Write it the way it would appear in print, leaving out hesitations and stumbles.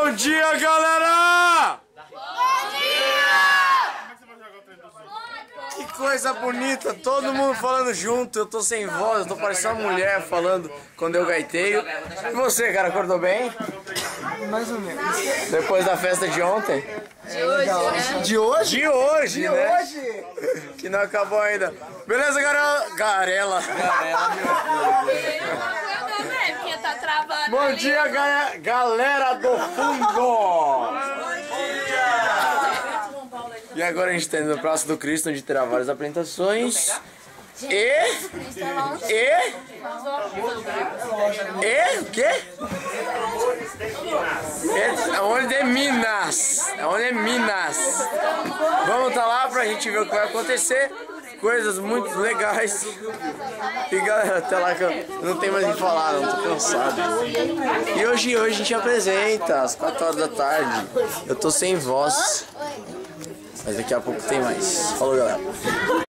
Bom dia, galera! Bom dia! Que coisa bonita, todo mundo falando junto. Eu tô sem voz, eu tô parecendo uma mulher falando quando eu gaiteio. E você, cara, acordou bem? Mais ou menos. Depois da festa de ontem? De hoje, né? De hoje? De hoje, De né? hoje! Que não acabou ainda. Beleza, Garela? Porque tá travado. Bom dia, galera do fundo! E agora a gente tá indo no Praça do Cristo, onde terá várias apresentações. E o quê? É onde é Minas. É onde é Minas. Vamos tá lá pra gente ver o que vai acontecer. Coisas muito legais. E galera, até lá que eu não tenho mais o que falar, não tô cansado. E hoje a gente apresenta às 4 horas da tarde. Eu tô sem voz. Mas daqui a pouco tem mais. Falou, galera.